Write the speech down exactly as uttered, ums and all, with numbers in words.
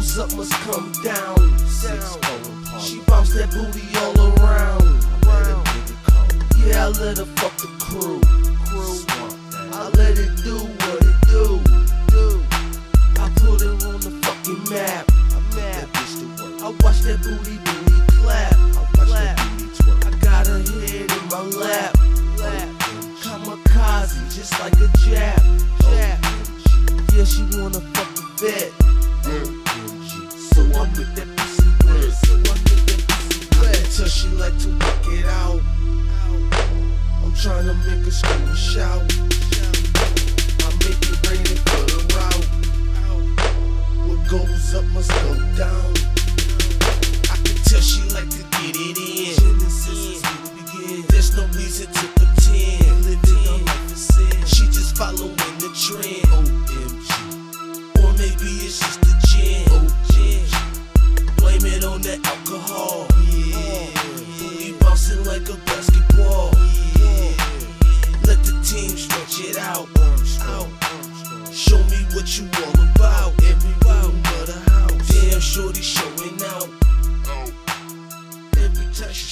goes up must come down. down. She bounce that booty all around. Yeah, I let her fuck the crew. crew. I let it do what it do. do. I put her on the fucking map. map. I watch that booty booty clap. I watch that booty twerk. I got her head in my lap. lap. Kamikaze, just like a jab. jab. Yeah, she wanna fuck the vet. So I'm with that pussy wet. So I'm with that pussy wet. Till she like to work it out. I'm trying to make her scream and shout. I make it rain and put her out. What goes up must go down. I can tell she like to get it in. There's no reason to pretend. Living her life is sin. She just following the trend. O M G. Or maybe it's just the gin. O M G. Blame it on the alcohol. Yeah. Booty bouncing like a basketball. Let the team stretch it out. out. Show me what you all about. Every room but a house. Damn, shorty showing out. Every time she